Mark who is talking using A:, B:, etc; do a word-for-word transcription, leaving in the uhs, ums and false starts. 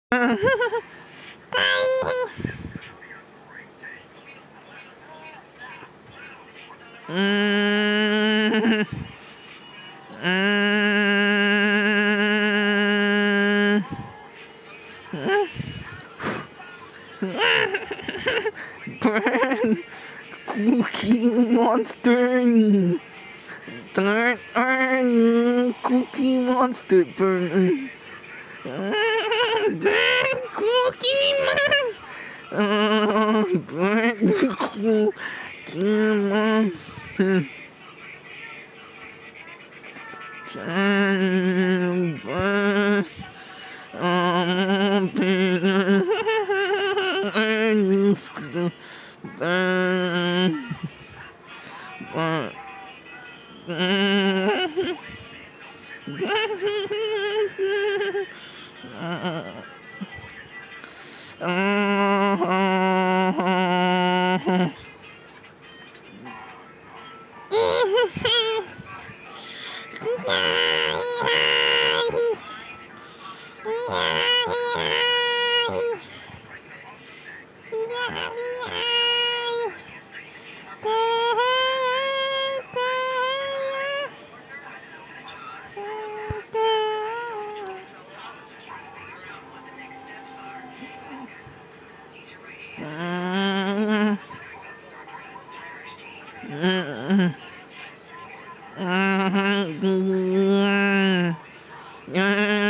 A: Burn! Cookie Monster! Turn on Cookie Monster! Burn! Burn Cookie Monster! Oh, burn the Cookie Monster! Burn! Burn! Oh, burn! Burn! Burn! Mm-hmm.